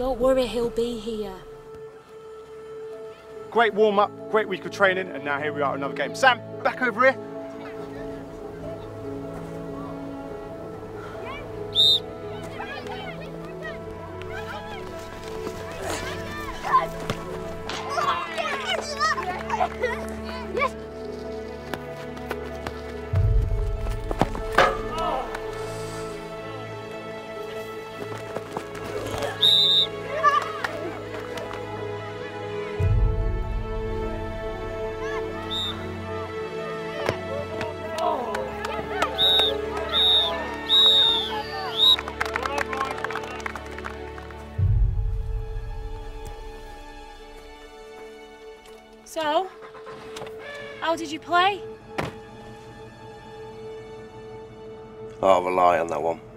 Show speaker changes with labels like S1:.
S1: Don't worry, he'll be here.
S2: Great warm-up, great week of training, and now here we are at another game. Sam, back over here.
S1: So, how did you play?
S3: I'll rely on that one.